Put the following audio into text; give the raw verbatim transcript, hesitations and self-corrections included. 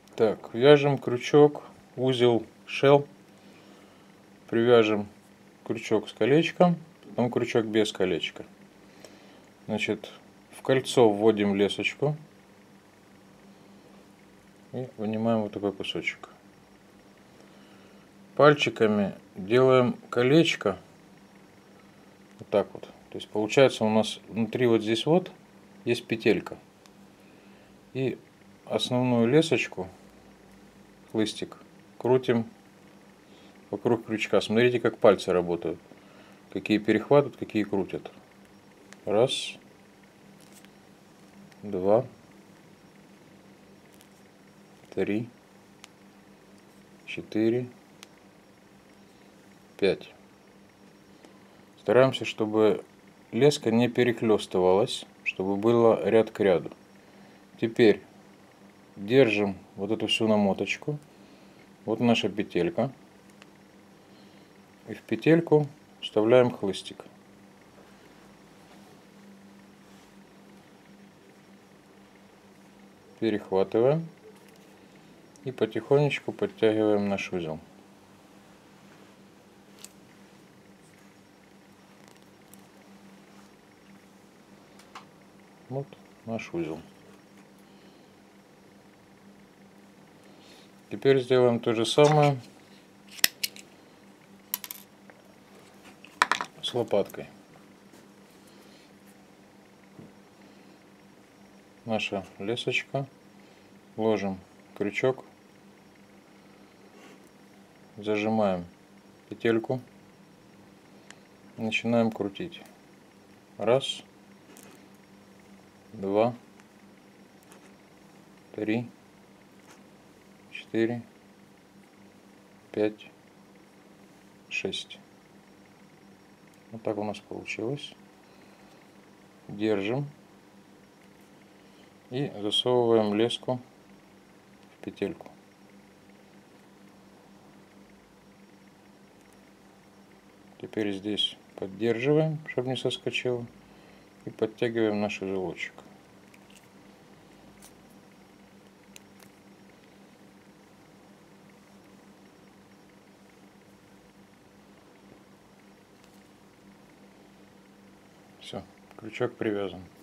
Так, вяжем крючок, узел shell, привяжем крючок с колечком, потом крючок без колечка. Значит, в кольцо вводим лесочку и вынимаем вот такой кусочек. Пальчиками делаем колечко, вот так вот. То есть получается у нас внутри вот здесь вот есть петелька. И основную лесочку, хлыстик, крутим вокруг крючка. Смотрите, как пальцы работают. Какие перехватывают, какие крутят. Раз, два, три, четыре, пять. Стараемся, чтобы леска не перехлестывалась, чтобы было ряд к ряду. Теперь держим вот эту всю намоточку. Вот наша петелька. И в петельку вставляем хлыстик. Перехватываем и потихонечку подтягиваем наш узел. Вот наш узел. Теперь сделаем то же самое с лопаткой. Наша лесочка. Ложим крючок. Зажимаем петельку. Начинаем крутить. Раз, два, три, четыре, пять, шесть. Вот так у нас получилось. Держим и засовываем леску в петельку. Теперь здесь поддерживаем, чтобы не соскочило, и подтягиваем наш узелочек. Все, крючок привязан.